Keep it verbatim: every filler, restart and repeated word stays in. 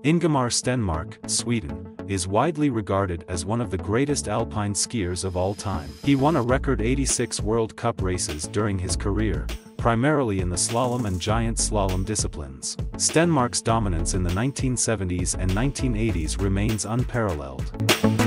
Ingemar Stenmark, Sweden, is widely regarded as one of the greatest alpine skiers of all time. He won a record eighty-six World Cup races during his career, primarily in the slalom and giant slalom disciplines. Stenmark's dominance in the nineteen seventies and nineteen eighties remains unparalleled.